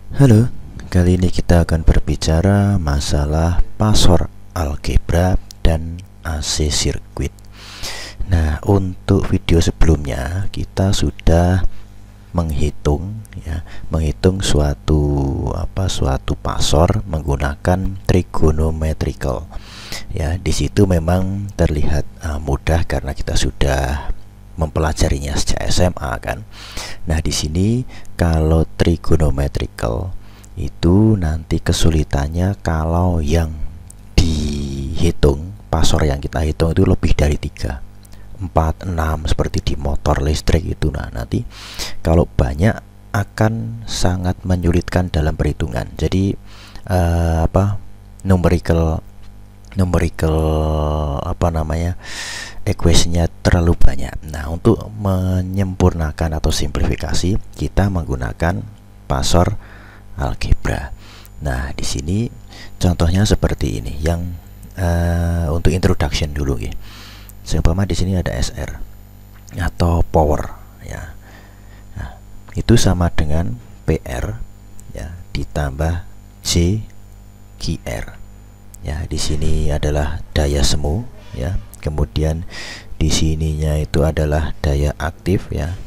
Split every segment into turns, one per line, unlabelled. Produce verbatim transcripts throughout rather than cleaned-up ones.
Halo, kali ini kita akan berbicara masalah pasor algebra dan A C sirkuit. Nah, untuk video sebelumnya kita sudah menghitung ya, menghitung suatu apa suatu pasor menggunakan trigonometrical. Ya, di situ memang terlihat uh, mudah karena kita sudah mempelajarinya sejak S M A kan. Nah, di sini kalau trigonometrical itu nanti kesulitannya kalau yang dihitung, pasor yang kita hitung itu lebih dari tiga, empat, enam seperti di motor listrik itu. Nah, nanti kalau banyak akan sangat menyulitkan dalam perhitungan. Jadi uh, apa numerical numerical apa namanya equation-nya terlalu banyak. Nah, untuk menyempurnakan atau simplifikasi kita menggunakan pasor algebra. Nah, di sini contohnya seperti ini. Yang uh, untuk introduction dulu ya. Seumpama di sini ada S R atau power ya. Nah, itu sama dengan P R ya ditambah J Q R. Ya, di sini adalah daya semu ya. Kemudian di sininya itu adalah daya aktif ya,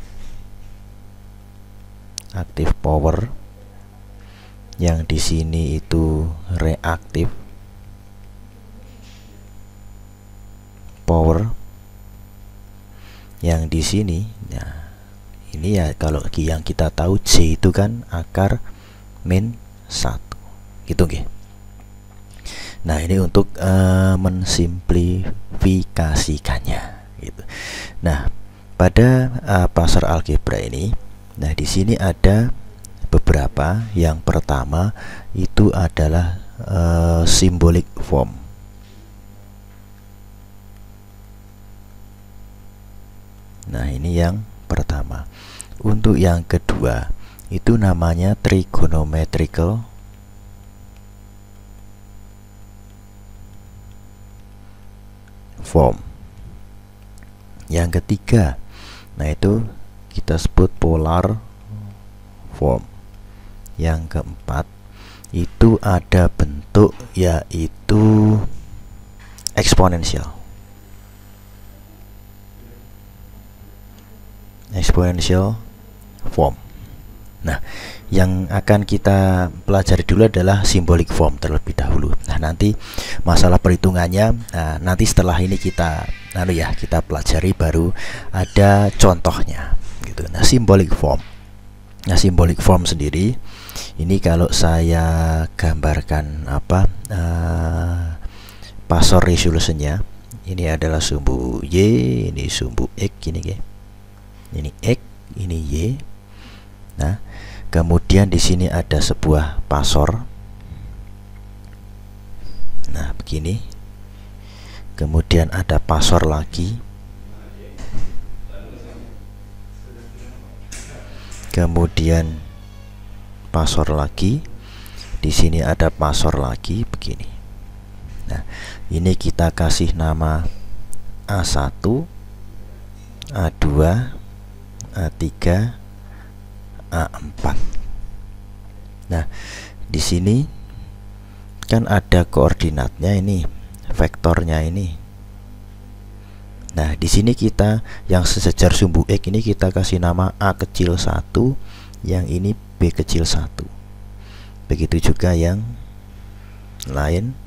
aktif power. Yang di sini itu reaktif power. Yang di sini ya, ini ya kalau yang kita tahu J itu kan akar min satu gitu nggih. Nah, ini untuk uh, mensimplifikasikannya gitu. Nah, pada uh, pasor algebra ini, nah di sini ada beberapa. Yang pertama itu adalah uh, symbolic form. Nah, ini yang pertama. Untuk yang kedua itu namanya trigonometrical form. Yang ketiga, nah itu kita sebut polar form. Yang keempat itu ada bentuk yaitu eksponensial. Exponential form. Nah, yang akan kita pelajari dulu adalah symbolic form terlebih dahulu. Nah, nanti masalah perhitungannya, nah, nanti setelah ini kita, lalu ya kita pelajari baru ada contohnya, gitu. Nah, symbolic form. Nah, symbolic form sendiri, ini kalau saya gambarkan apa uh, pasor resolusinya, ini adalah sumbu Y, ini sumbu X, ini ya. Ini X, ini Y. Nah, kemudian di sini ada sebuah pasor. Nah, begini. Kemudian ada pasor lagi. Kemudian pasor lagi. Di sini ada pasor lagi begini. Nah, ini kita kasih nama A satu, A dua, A tiga, A empat. Nah, di sini kan ada koordinatnya ini, vektornya ini. Nah, di sini kita yang sejajar sumbu X ini kita kasih nama A kecil satu, yang ini B kecil satu. Begitu juga yang lain.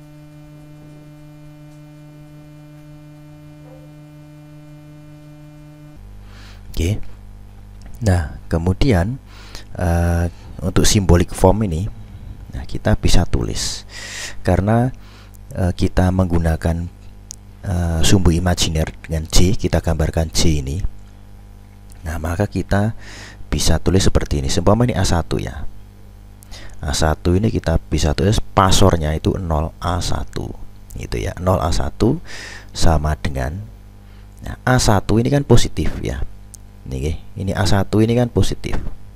Oke. Nah, kemudian uh, untuk symbolic form ini, nah kita bisa tulis karena uh, kita menggunakan uh, sumbu imajiner dengan J, kita gambarkan J ini. Nah, maka kita bisa tulis seperti ini. Seumpama ini A satu ya. A satu ini kita bisa tulis pasornya itu nol A satu. Gitu ya. nol A satu sama dengan, nah, A satu ini kan positif ya. Ini, ini A satu ini kan positif.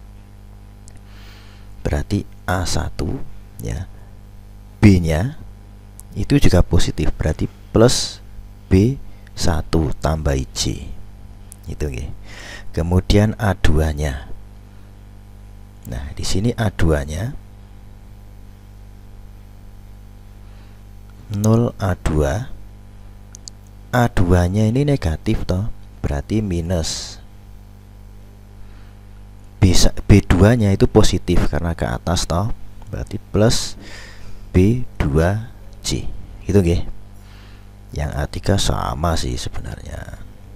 Berarti A satu ya. B-nya itu juga positif. Berarti plus B satu tambah J. Itu nggih. Kemudian A dua-nya Nah, di sini A dua nya nol A dua. A dua nya ini negatif toh, berarti minus. B dua nya itu positif karena ke atas toh, berarti plus B dua C. Itu nggih. Yang A tiga sama sih sebenarnya.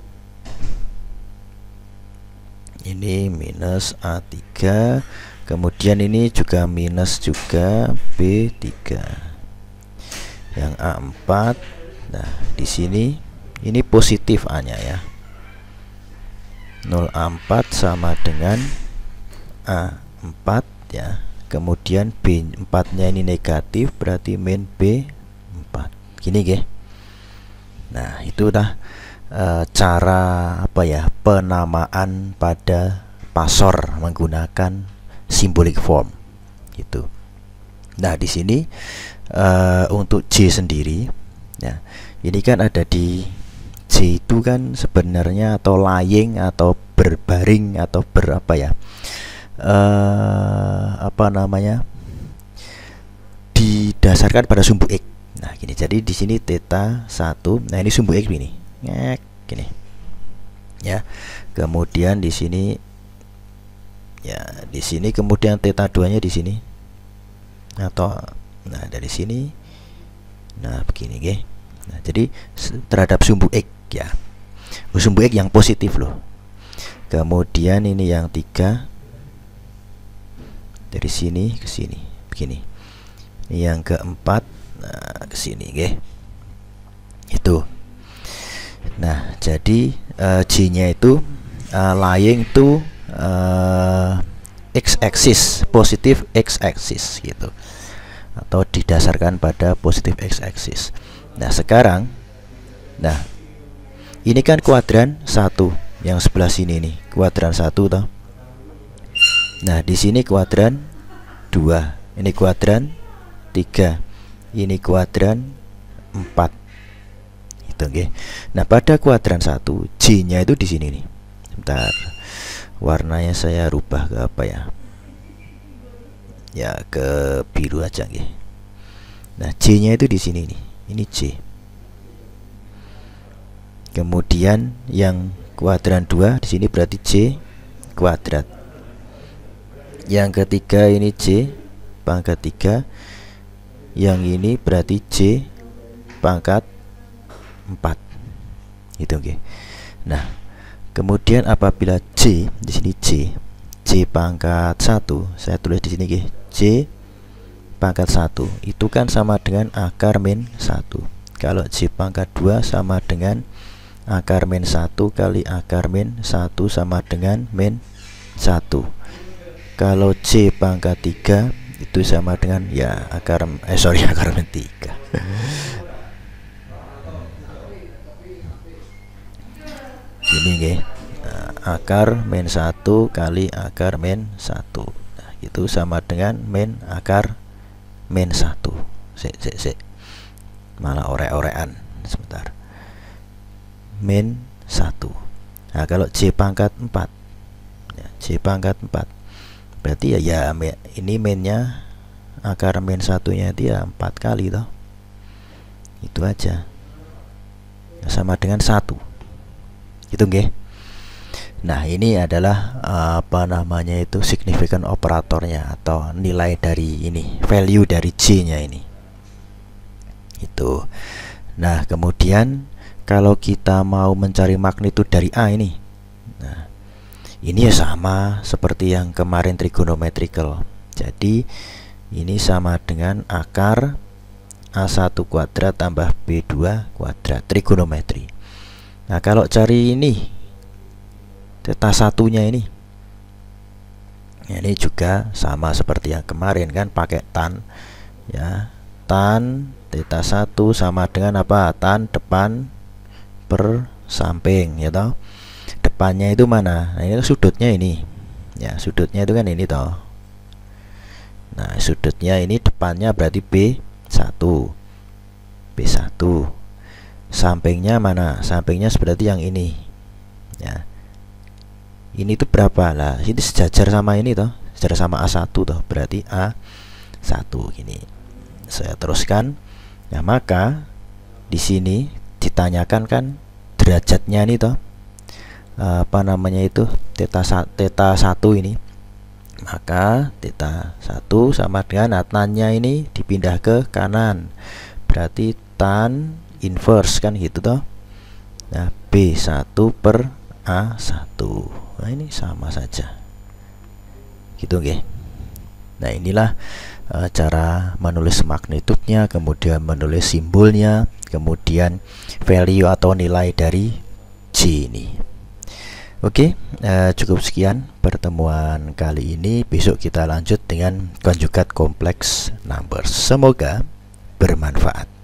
Ini minus A tiga, kemudian ini juga minus juga B tiga. Yang A empat. Nah, di sini ini positif A-nya ya. nol A empat sama dengan A empat ya. Kemudian B empat nya ini negatif, berarti min B empat. Gini nggih. Nah, itu udah e, cara apa ya, penamaan pada pasor menggunakan symbolic form gitu. Nah, di sini e, untuk J sendiri ya, ini kan ada di J itu kan sebenarnya atau lying atau berbaring atau berapa ya, Uh, apa namanya, didasarkan pada sumbu X. Nah, gini. Jadi di sini theta satu. Nah, ini sumbu X ini. Ngek, gini. Ya. Kemudian di sini ya, di sini kemudian theta dua nya di sini. Atau nah, dari sini. Nah, begini, nggih. Nah, jadi terhadap sumbu X ya. Sumbu X yang positif loh. Kemudian ini yang tiga. Dari sini ke sini begini. Yang keempat, nah, ke sini nggih. Itu. Nah, jadi uh, J-nya itu uh, lying to uh, x-axis, positif x-axis gitu. Atau didasarkan pada positif x-axis. Nah, sekarang nah, ini kan kuadran satu, yang sebelah sini nih, kuadran satu toh. Nah, di sini kuadran dua, ini kuadran tiga, ini kuadran empat. Itu nggih. Nah, pada kuadran satu, J-nya itu di sini nih. Bentar. Warnanya saya rubah ke apa ya? Ya, ke biru aja nggih. Nah, J-nya itu di sini nih. Ini J. Kemudian yang kuadran dua di sini berarti J kuadrat. Yang ketiga ini J pangkat tiga. Yang ini berarti J pangkat empat. Itu oke. Nah, kemudian apabila J di sini J J pangkat satu, saya tulis di sini nggih. J pangkat satu itu kan sama dengan akar min satu. Kalau J pangkat dua sama dengan akar min satu kali akar min satu sama dengan min satu. Kalau J pangkat tiga itu sama dengan ya akar eh sorry akar min tiga. Ini nggih. Nah, akar min satu kali akar min satu. Nah, itu sama dengan min akar min satu. Sik sik sik. Malah orek-orekan sebentar. Min satu. Nah, kalau J pangkat empat ya, J pangkat empat berarti ya, ya ini minnya akar min satunya itu ya empat kali toh. Itu aja. Sama dengan satu. Itu nggih. Nah, ini adalah apa namanya itu signifikan operatornya atau nilai dari ini, value dari J-nya ini. Itu. Nah, kemudian kalau kita mau mencari magnitud dari A ini, nah, ini ya sama seperti yang kemarin trigonometrical. Jadi ini sama dengan akar A satu kuadrat tambah B dua kuadrat, trigonometri. Nah, kalau cari ini theta satunya ini, ini juga sama seperti yang kemarin kan, pakai tan ya. Tan theta satu sama dengan apa? Tan depan per samping ya toh. Depannya itu mana? Nah, ini sudutnya ini. Ya, sudutnya itu kan ini toh. Nah, sudutnya ini depannya berarti B satu. B satu. Sampingnya mana? Sampingnya berarti yang ini. Ya. Ini tuh berapa lah? Ini sejajar sama ini toh. secara sama A satu toh, berarti A satu gini. Saya teruskan. Nah, maka di sini ditanyakan kan derajatnya ini toh, apa namanya itu, theta theta satu ini. Maka theta satu sama dengan tannya ini dipindah ke kanan, berarti tan inverse kan gitu toh. Nah, B satu per A satu. Nah, ini sama saja gitu nggih. Nah, inilah e, cara menulis magnitudenya, kemudian menulis simbolnya, kemudian value atau nilai dari J ini. Oke, e, cukup sekian pertemuan kali ini. Besok kita lanjut dengan conjugate complex numbers. Semoga bermanfaat.